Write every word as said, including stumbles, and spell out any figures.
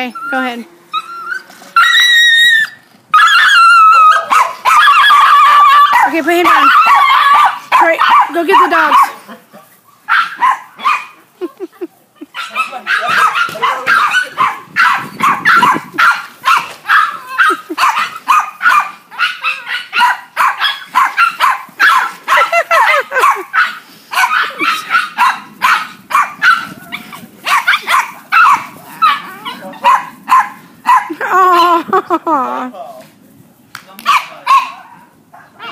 Okay, go ahead. Okay, put him down. Hurry, go get the dogs. Oh.